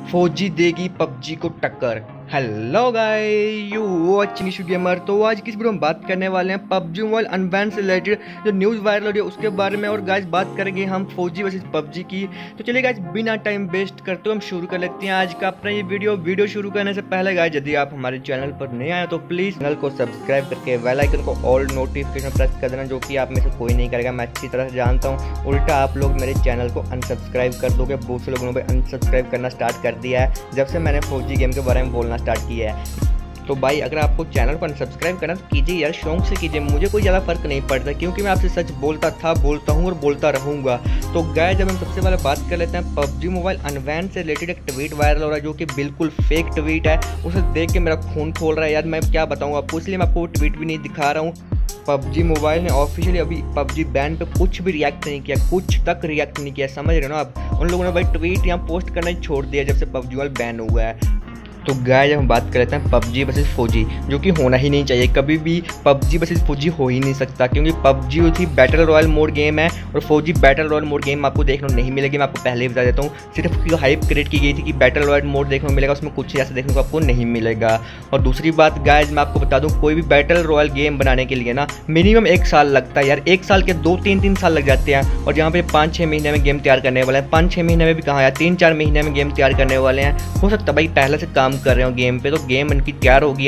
फौजी देगी पबजी को टक्कर। Hello guys, you watching Ishu gamer. तो आज किस वीडियो में बात करने वाले हैं पबजी मोबाइल अनबैन से रिलेटेड जो न्यूज़ वायरल हो रही है उसके बारे में। और गाइस बात करेंगे हम फौजी वर्सेस पबजी की। तो चलिए गाइस बिना टाइम वेस्ट करते हुए हम शुरू कर लेते हैं आज का अपना ये वीडियो शुरू करने से पहले गाइस यदि आप हमारे चैनल पर नए आए तो प्लीज़ चैनल को सब्सक्राइब करके बेल आइकन को ऑल नोटिफिकेशन प्रेस कर देना, जो कि आप में से कोई नहीं करेगा, मैं अच्छी तरह से जानता हूँ। उल्टा आप लोग मेरे चैनल को अनसब्सक्राइब कर दोगे। बहुत से लोगों ने अनसब्सक्राइब करना स्टार्ट कर दिया है जब से मैंने फौजी गेम के बारे में बोलना स्टार्ट किया है। तो भाई अगर आपको चैनल को अनसब्सक्राइब करना तो कीजिए यार, शौक से कीजिए, मुझे कोई ज़्यादा फर्क नहीं पड़ता क्योंकि मैं आपसे सच बोलता था, बोलता हूँ और बोलता रहूँगा। तो गाइस जब हम सबसे पहले बात कर लेते हैं पबजी मोबाइल अनबैन से रिलेटेड एक ट्वीट वायरल हो रहा है जो कि बिल्कुल फेक ट्वीट है। उसे देख के मेरा खून खोल रहा है यार, मैं क्या बताऊँ आपको, इसलिए मैं आपको वो ट्वीट भी नहीं दिखा रहा हूँ। पबजी मोबाइल ने ऑफिशियली अभी पबजी बैन पे कुछ भी रिएक्ट नहीं किया, कुछ तक रिएक्ट नहीं किया, समझ रहे हो ना आप। उन लोगों ने भाई ट्वीट यहाँ पोस्ट करना ही छोड़ दिया जब से पबजी मोबाइल बैन हुआ है। तो गाइस हम बात कर लेते हैं पबजी वर्सेस फौजी, जो कि होना ही नहीं चाहिए, कभी भी पबजी वर्सेस फौजी हो ही नहीं सकता क्योंकि पबजी थी बैटल रॉयल मोड गेम है और फौजी बैटल रॉयल मोड गेम आपको देखने को नहीं मिलेगी। मैं आपको पहले ही बता देता हूँ, सिर्फ हाइप क्रिएट की गई थी कि बैटल रॉयल मोड देखने को मिलेगा, उसमें कुछ ऐसा देखने को आपको नहीं मिलेगा। और दूसरी बात गाइस मैं आपको बता दूँ, कोई भी बैटल रॉयल गेम बनाने के लिए ना मिनिमम 1 साल लगता है यार, 1 साल के 2-3 साल लग जाते हैं। और जहाँ पे 5-6 महीने में गेम तैयार करने वाले हैं, 5-6 महीने में भी कहाँ यार, 3-4 महीने में गेम तैयार करने वाले हैं। हो सकता है भाई पहले से काम कर रहे हो गेम पे, तो गेम इनकी तैयार होगी,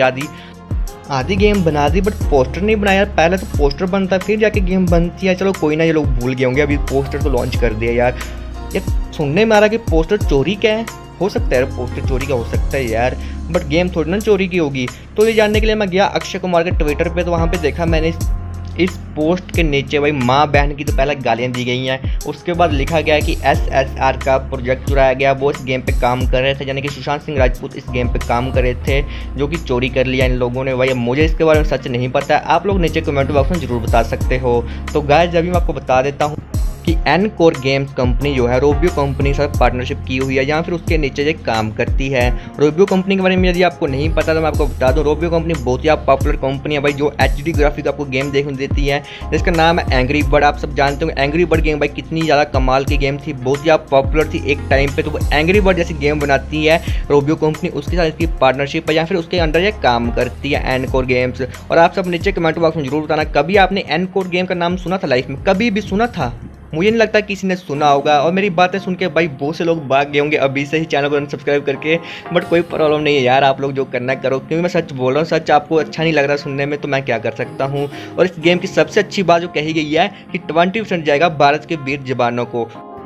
आधी गेम बना दी बट पोस्टर नहीं बनाया। पहले तो पोस्टर बनता है फिर जाके गेम बनती है। चलो कोई ना, ये लोग भूल गए होंगे, अभी पोस्टर तो लॉन्च कर दिया यार। सुनने में आ रहा कि पोस्टर चोरी का है, हो सकता है पोस्टर चोरी का हो सकता है यार, बट गेम थोड़ी ना चोरी की होगी। तो ये जानने के लिए मैं गया अक्षय कुमार के ट्विटर पे, तो वहाँ पे देखा मैंने इस पोस्ट के नीचे भाई माँ बहन की तो पहले गालियाँ दी गई हैं, उसके बाद लिखा गया है कि SSR का प्रोजेक्ट चुराया गया, वो इस गेम पे काम कर रहे थे, यानी कि सुशांत सिंह राजपूत इस गेम पे काम कर रहे थे जो कि चोरी कर लिया इन लोगों ने। भाई मुझे इसके बारे में सच नहीं पता है, आप लोग नीचे कमेंट बॉक्स में जरूर बता सकते हो। तो गाइस अभी मैं आपको बता देता हूँ कि एनकोर गेम्स कंपनी जो है रोबियो कंपनी के साथ पार्टनरशिप की हुई है, या फिर उसके नीचे ये काम करती है। रोबियो कंपनी के बारे में यदि आपको नहीं पता तो मैं आपको बता दूं, रोबियो कंपनी बहुत ही पॉपुलर कंपनी है भाई, जो HD ग्राफिक आपको गेम देखने देती है, जिसका नाम है एंग्री बर्ड। आप सब जानते हो एंग्री बर्ड गेम भाई कितनी ज़्यादा कमाल की गेम थी, बहुत ही पॉपुलर थी एक टाइम पे। तो वो एंग्री बर्ड जैसी गेम बनाती है रोबियो कंपनी, उसके साथ इसकी पार्टनरशिप है या फिर उसके अंडर ये काम करती है एनकोर गेम्स। और आप सब नीचे कमेंट बॉक्स में जरूर बताना, कभी आपने एनकोर गेम का नाम सुना था लाइफ में, कभी भी सुना था? मुझे नहीं लगता किसी ने सुना होगा। और मेरी बातें सुन के भाई बहुत से लोग भाग गए होंगे अभी से ही चैनल को अनसब्सक्राइब करके, बट कोई प्रॉब्लम नहीं है यार, आप लोग जो करना करो, क्योंकि मैं सच बोल रहा हूँ, सच आपको अच्छा नहीं लग रहा सुनने में तो मैं क्या कर सकता हूँ। और इस गेम की सबसे अच्छी बात जो कही गई है कि 20% जाएगा भारत के वीर जवानों को।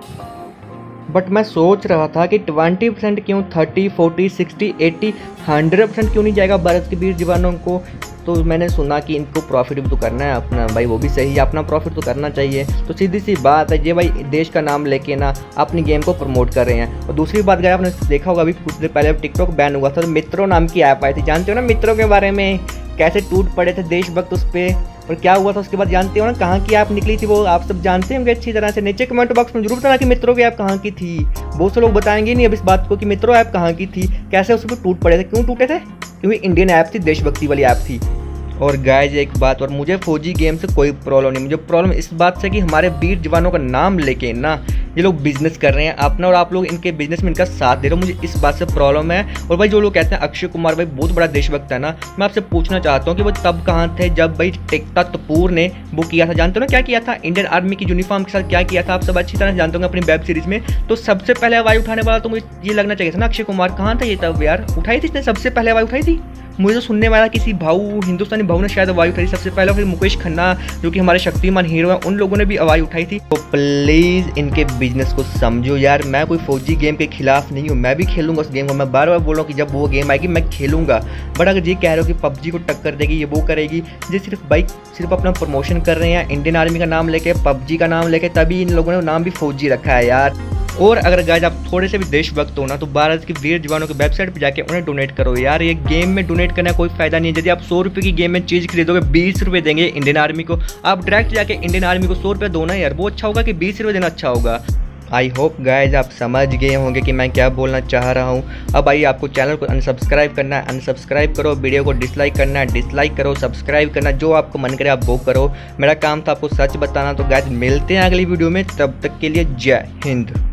बट मैं सोच रहा था कि 20% क्यों, 30, 40, 60, 80, 100% क्यों नहीं जाएगा भारत के वीर जवानों को। तो मैंने सुना कि इनको प्रॉफिट भी तो करना है अपना, भाई वो भी सही है, अपना प्रॉफिट तो करना चाहिए। तो सीधी सी बात है, ये भाई देश का नाम लेके ना अपनी गेम को प्रमोट कर रहे हैं। और दूसरी बात गया आपने देखा होगा अभी कुछ देर पहले टिकटॉक बैन हुआ था, तो मित्रों नाम की ऐप आई थी, जानते हो ना मित्रों के बारे में, कैसे टूट पड़े थे देशभक्त उस पर, और क्या हुआ था उसके बाद जानते हो ना, कहाँ की ऐप निकली थी वो आप सब जानते होंगे अच्छी तरह से। नीचे कमेंट बॉक्स में जरूर बताना कि मित्रों की ऐप कहाँ की थी। बहुत से लोग बताएंगे नहीं अब इस बात को कि मित्रों ऐप कहाँ की थी, कैसे उस पर टूट पड़े थे, क्यों टूटे थे, क्योंकि इंडियन ऐप थी, देशभक्ति वाली ऐप थी। और गाइस एक बात और, मुझे फौजी गेम से कोई प्रॉब्लम नहीं, मुझे प्रॉब्लम इस बात से कि हमारे वीर जवानों का नाम लेके ना ये लोग बिजनेस कर रहे हैं अपना, और आप लोग इनके बिजनेस में इनका साथ दे रहे हो, मुझे इस बात से प्रॉब्लम है। और भाई जो लोग कहते हैं अक्षय कुमार भाई बहुत बड़ा देशभक्त है ना, मैं आपसे पूछना चाहता हूँ कि वो तब कहाँ थे जब भाई टेक्टा तपूर ने वो किया था, जानते हो ना क्या किया था, इंडियन आर्मी की यूनिफॉर्म के साथ क्या किया था, आप सब अच्छी तरह जानते होंगे अपनी वेब सीरीज में। तो सबसे पहले आवाज़ उठाने वाला तो मुझे ये लगना चाहिए था ना अक्षय कुमार, कहाँ था ये तब यार, उठाई थी इसने सबसे पहले आवाज़ उठाई थी। मुझे तो सुनने वाला किसी हिंदुस्तानी भाऊ ने शायद आवाज़ उठाई सबसे पहले, फिर मुकेश खन्ना जो कि हमारे शक्तिमान हीरो हैं उन लोगों ने भी आवाज़ उठाई थी। तो प्लीज़ इनके बिजनेस को समझो यार, मैं कोई फौजी गेम के खिलाफ नहीं हूँ, मैं भी खेलूंगा उस गेम को, मैं बार बार बोल रहा हूँ कि जब वो गेम आएगी मैं खेलूंगा। बट अगर ये कह रहे हो कि पबजी को टक्कर देगी, ये वो करेगी, ये सिर्फ अपना प्रमोशन कर रहे हैं इंडियन आर्मी का नाम लेके, पबजी का नाम लेके, तभी इन लोगों ने नाम भी फौजी रखा है यार। और अगर गाइस आप थोड़े से भी देशभक्त हो ना, तो भारत के वीर जवानों की वेबसाइट पर जाके उन्हें डोनेट करो यार। ये गेम में डोनेट करने का कोई फायदा नहीं है। यदि आप 100 रुपये की गेम में चीज़ खरीदोगे 20 रुपये देंगे इंडियन आर्मी को, आप डायरेक्ट जाके इंडियन आर्मी को 100 रुपये दो ना यार, वो अच्छा होगा कि 20 रुपये देना अच्छा होगा। आई होप गाइज आप समझ गए होंगे कि मैं क्या बोलना चाह रहा हूँ। अब आइए आपको चैनल को अनसब्सक्राइब करना है, अनसब्सक्राइब करो, वीडियो को डिसलाइक करना है, डिसलाइक करो, सब्सक्राइब करना, जो आपको मन करे आप वो करो। मेरा काम था आपको सच बताना। तो गाइज मिलते हैं अगली वीडियो में, तब तक के लिए जय हिंद।